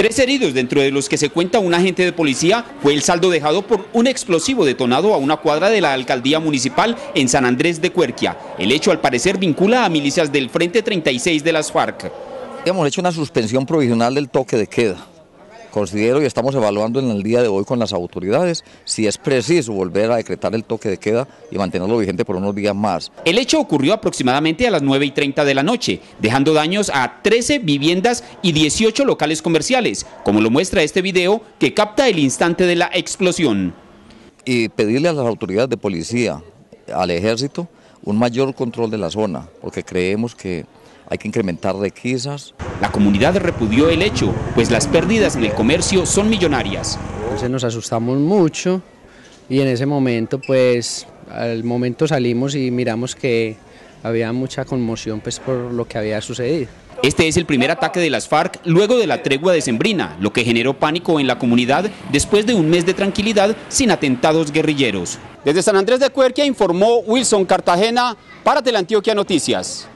3 heridos, dentro de los que se cuenta un agente de policía, fue el saldo dejado por un explosivo detonado a una cuadra de la alcaldía municipal en San Andrés de Cuerquia. El hecho, al parecer, vincula a milicias del Frente 36 de las FARC. Hemos hecho una suspensión provisional del toque de queda. Considero y estamos evaluando en el día de hoy con las autoridades si es preciso volver a decretar el toque de queda y mantenerlo vigente por unos días más. El hecho ocurrió aproximadamente a las 9:30 de la noche, dejando daños a 13 viviendas y 18 locales comerciales, como lo muestra este video que capta el instante de la explosión. Y pedirle a las autoridades de policía, al ejército, un mayor control de la zona, porque creemos que hay que incrementar requisas. La comunidad repudió el hecho, pues las pérdidas en el comercio son millonarias. Entonces nos asustamos mucho y en ese momento, pues, al momento salimos y miramos que había mucha conmoción, pues, por lo que había sucedido. Este es el primer ataque de las FARC luego de la tregua decembrina, lo que generó pánico en la comunidad después de un mes de tranquilidad sin atentados guerrilleros. Desde San Andrés de Cuerquia informó Wilson Cartagena para Teleantioquia Noticias.